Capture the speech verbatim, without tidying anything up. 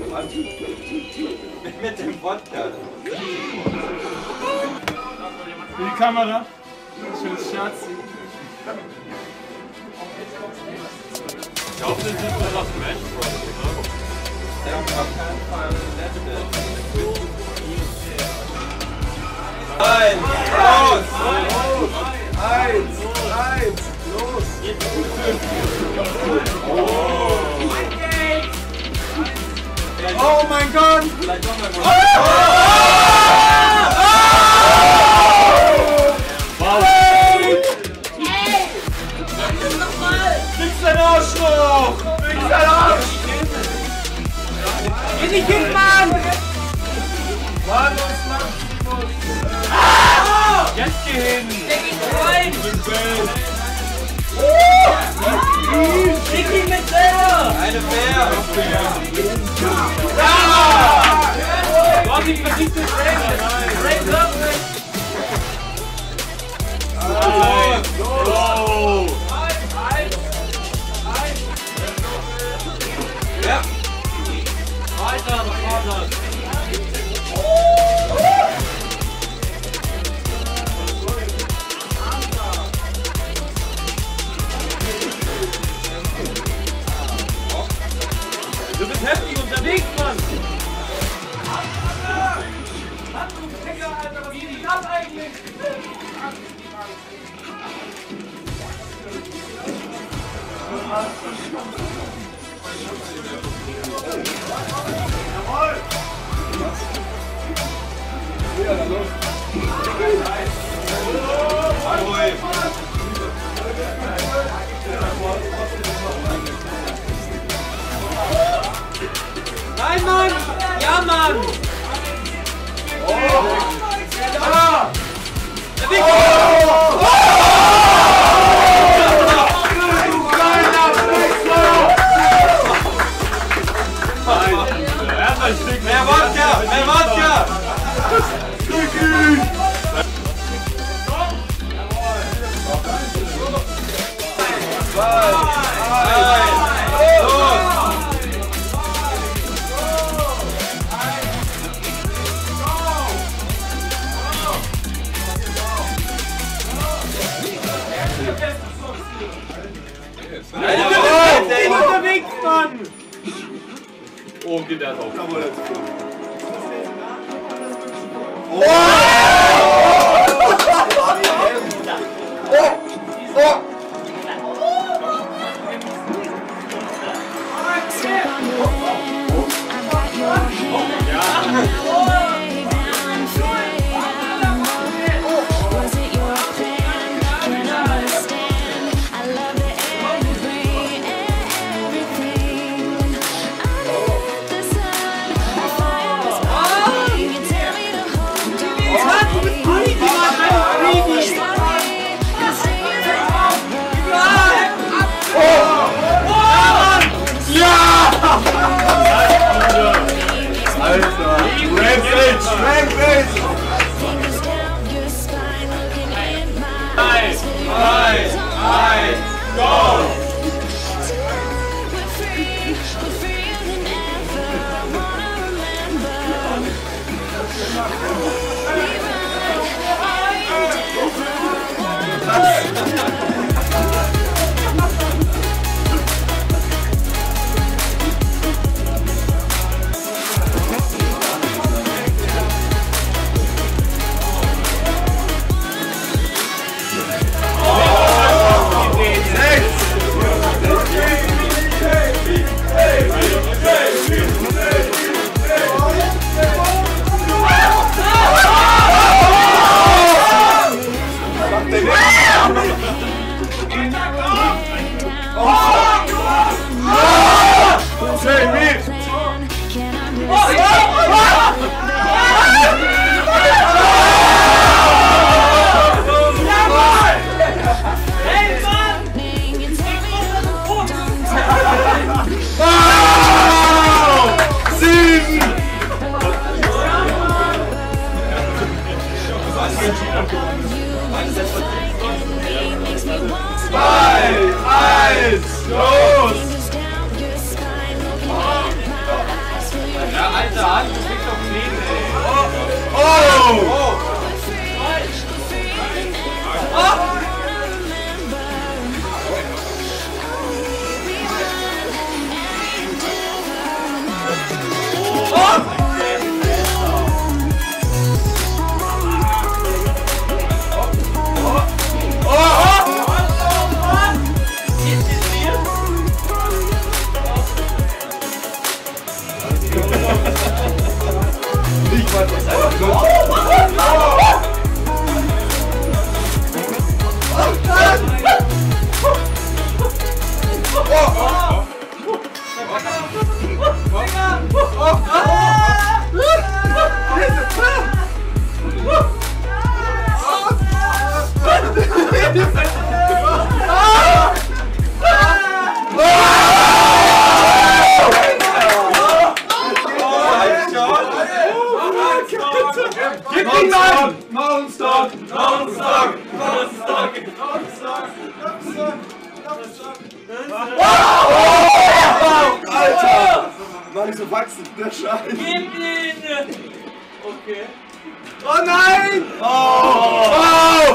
Mit dem Wodka. Für die Kamera. Schönes Scherz. Ich glaube, das ist so was Smash Bros, oder? Ja, auf keinen Fall Level. Eins, los! Eins, eins, los! Oh mein Gott! Vielleicht doch mal. Fix dein Arschloch! Fix dein Arsch! Geh nicht hin, Mann! Mann, los, Mann! Ah! Jetzt geh hin! Der geht rein! Schick ihn mit selber! Eine Bär! Ja! Du hast ihn versucht zu brechen! Break up! Los! Ja! Weiter, nach vorne! Du bist heftig unterwegs, Mann! Alter, wie ist das eigentlich? Jawohl! Ja, dann los! Nein, Mann! Ja, Mann! Oh! Ja! Der Weg! Oh! Oh! Mehr Wodka! Mehr Wodka! Unterwegs, Mann! Oh, geht der drauf. Oh! Oh! Oh! der Hand, das liegt auf Knien, ey. Oh! Oh! Ich weiß was einfach nur. Gib ihn an! Non-stop! Non-stop! Non-stop! Non-stop! Alter! Mann, so wachsen, der Scheiß! Gib ihn! Okay. Oh nein! Oh! Oh!